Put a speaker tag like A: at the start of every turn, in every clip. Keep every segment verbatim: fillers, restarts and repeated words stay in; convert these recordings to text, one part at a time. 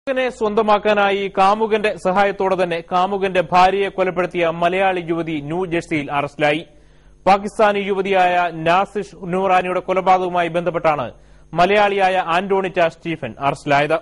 A: നെ സ്വന്തമാക്കാനായി കാമുകന്റെ സഹായത്തോടെ തന്നെ കാമുകന്റെ ഭാര്യയെ കൊലപ്പെടുത്തിയ മലയാളി യുവതി ന്യൂജേഴ്സിയിൽ അറസ്റ്റിലായി. പാകിസ്ഥാനി യുവതിയായ നാസിഷ് നൂറാനിയുടെ കൊലപാതകവുമായി ബന്ധപ്പെട്ടാണ് മലയാളിയായ ആന്റോണിറ്റ സ്റ്റീഫൻ അറസ്റ്റിലായത്.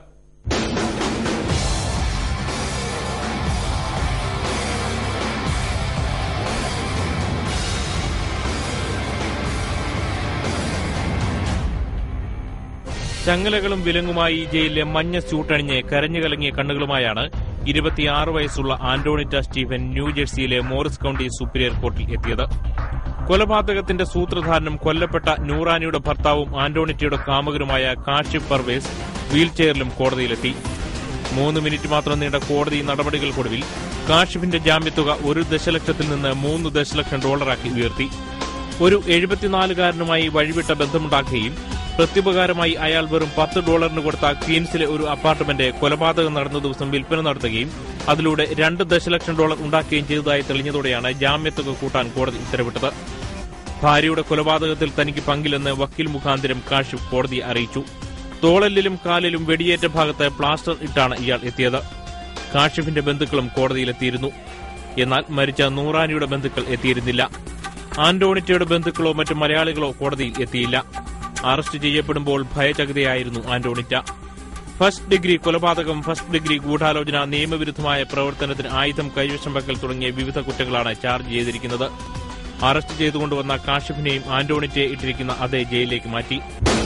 A: ചങ്ങലകളും വിലങ്ങുമായി ജയിലിലെ മഞ്ഞ സ്യൂട്ടണിഞ്ഞ് കരഞ്ഞു കലങ്ങിയ കണ്ണുകളുമായാണ് ഇരുപത്തിയാറ് വയസ്സുള്ള ആന്റോണിറ്റ സ്റ്റീഫൻ ന്യൂജേഴ്സിയിലെ മോറിസ് കൌണ്ടി സുപ്പീരിയർ കോർട്ടിൽ എത്തിയത്. കൊലപാതകത്തിന്റെ സൂത്രധാരനും കൊല്ലപ്പെട്ട നൂറാനിയുടെ ഭർത്താവും ആന്റോണിറ്റയുടെ കാമുകനുമായ കാഷിഫ് പർവേസ് വീൽചെയറിലും കോടതിയിലെത്തി. മൂന്ന് മിനിറ്റ് മാത്രം നീണ്ട കോടതി നടപടികൾക്കൊടുവിൽ കാഷിഫിന്റെ ജാമ്യത്തുക ഒരു ദശലക്ഷത്തിൽ നിന്ന് മൂന്ന് ദശലക്ഷം ഡോളറാക്കി ഉയർത്തി. ഒരു എഴുപത്തിനാലുകാരനുമായി വഴിവിട്ട ബന്ധമുണ്ടാക്കുകയും പ്രത്യുപകാരമായി അയാൾ വെറും പത്ത് ഡോളറിന് കൊടുത്ത ക്വീൻസിലെ ഒരു അപ്പാർട്ട്മെന്റ് കൊലപാതകം നടന്ന ദിവസം വിൽപ്പന നടത്തുകയും അതിലൂടെ രണ്ട് ദശലക്ഷം ഡോളർ ഉണ്ടാക്കുകയും ചെയ്തതായി തെളിഞ്ഞതോടെയാണ് ജാമ്യത്തുക കൂട്ടാൻ കോടതി ഉത്തരവിട്ടത്. ഭാര്യയുടെ കൊലപാതകത്തിൽ തനിക്ക് പങ്കില്ലെന്ന് വക്കീൽ മുഖാന്തരം കാഷിഫ് കോടതിയെ അറിയിച്ചു. തോളലിലും കാലിലും വെടിയേറ്റ ഭാഗത്ത് പ്ലാസ്റ്റർ ഇട്ടാണ് ഇയാൾ എത്തിയത്. കാഷിഫിന്റെ ബന്ധുക്കളും കോടതിയിലെത്തിയിരുന്നു. എന്നാൽ മരിച്ച നൂറാനിയുടെ ബന്ധുക്കൾ എത്തിയിരുന്നില്ല. ആന്റോണിറ്റയുടെ ബന്ധുക്കളോ മറ്റു മലയാളികളോ കോടതിയിൽ എത്തിയില്ല. അറസ്റ്റ് ചെയ്യപ്പെടുമ്പോൾ ഭയചകിതയായിരുന്നു ആന്റോണിറ്റ. ഫസ്റ്റ് ഡിഗ്രി കൊലപാതകം, ഫസ്റ്റ് ഡിഗ്രി ഗൂഢാലോചന, നിയമവിരുദ്ധമായ പ്രവർത്തനത്തിന് ആയുധം കൈവശം വെക്കൽ തുടങ്ങിയ വിവിധ കുറ്റങ്ങളാണ് ചാർജ് ചെയ്തിരിക്കുന്നത്. അറസ്റ്റ് ചെയ്തുകൊണ്ടുവന്ന കാഷിഫിനെയും ആന്റോണിറ്റയെ ഇട്ടിരിക്കുന്ന അതേ ജയിലിലേക്ക് മാറ്റി.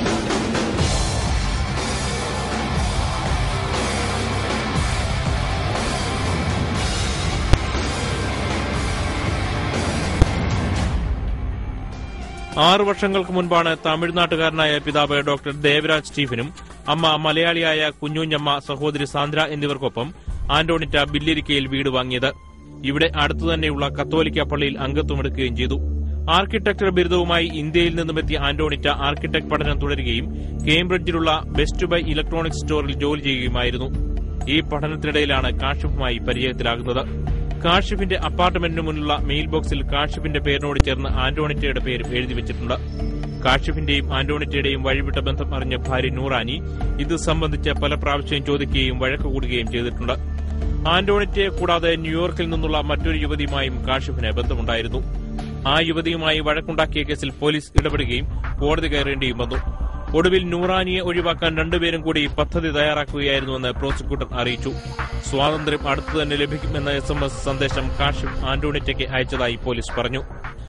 A: ആറു വർഷങ്ങൾക്ക് മുൻപാണ് തമിഴ്നാട്ടുകാരനായ പിതാവ് ഡോക്ടർ ദേവരാജ് സ്റ്റീഫനും അമ്മ മലയാളിയായ കുഞ്ഞുഞ്ഞമ്മ, സഹോദരി സാന്ദ്ര എന്നിവർക്കൊപ്പം ആന്റോണിറ്റ ബില്ലിരിക്കയിൽ വീട് വാങ്ങിയത്. ഇവിടെ അടുത്തുതന്നെയുള്ള കത്തോലിക്ക പള്ളിയിൽ അംഗത്വമെടുക്കുകയും ചെയ്തു. ആർക്കിടെക്ചർ ബിരുദവുമായി ഇന്ത്യയിൽ നിന്നുമെത്തിയ ആന്റോണിറ്റ ആർക്കിടെക്ട് പഠനം തുടരുകയും കേംബ്രിഡ്ജിലുള്ള ബെസ്റ്റ് ബൈ ഇലക്ട്രോണിക്സ് സ്റ്റോറിൽ ജോലി ചെയ്യുകയുമായിരുന്നു. ഈ പഠനത്തിനിടയിലാണ് കാഷിഫുമായി പരിചയത്തിലാകുന്നത്. കാഷിഫിന്റെ അപ്പാർട്ട്മെന്റിന് മുന്നിലുള്ള മെയിൽ ബോക്സിൽ കാഷിഫിന്റെ പേരിനോട് ചേർന്ന് ആന്റോണിറ്റയുടെ പേരും എഴുതി വെച്ചിട്ടുണ്ട്. കാഷിഫിന്റെയും ആന്റോണിറ്റയുടെയും വഴിവിട്ട ബന്ധം അറിഞ്ഞ ഭാര്യ നൂറാനി ഇത് സംബന്ധിച്ച് പല പ്രാവശ്യം ചോദിക്കുകയും വഴക്ക് കൂടുകയും ചെയ്തിട്ടുണ്ട്. ആന്റോണിറ്റയെ കൂടാതെ ന്യൂയോർക്കിൽ നിന്നുള്ള മറ്റൊരു യുവതിയുമായും കാഷിഫിന് ബന്ധമുണ്ടായിരുന്നു. ആ യുവതിയുമായി വഴക്കുണ്ടാക്കിയ കേസിൽ പോലീസ് ഇടപെടുകയും കോടതി കയറേണ്ടിയും വന്നു. ഒടുവിൽ നൂറാനിയെ ഒഴിവാക്കാൻ രണ്ടുപേരും കൂടി പദ്ധതി തയ്യാറാക്കുകയായിരുന്നുവെന്ന് പ്രോസിക്യൂട്ടർ അറിയിച്ചു. സ്വാതന്ത്ര്യം അടുത്തുതന്നെ ലഭിക്കുമെന്ന എസ് എം എസ് സന്ദേശം കാഷിഫ് ആന്റോണിറ്റയ്ക്ക് അയച്ചതായി പോലീസ് പറഞ്ഞു.